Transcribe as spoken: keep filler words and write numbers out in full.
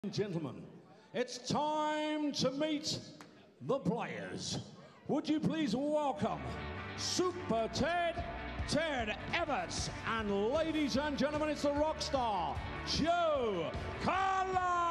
Gentlemen, it's time to meet the players. Would you please welcome Super Ted, Ted Everts, and ladies and gentlemen, it's the rock star, Joe Carlisle!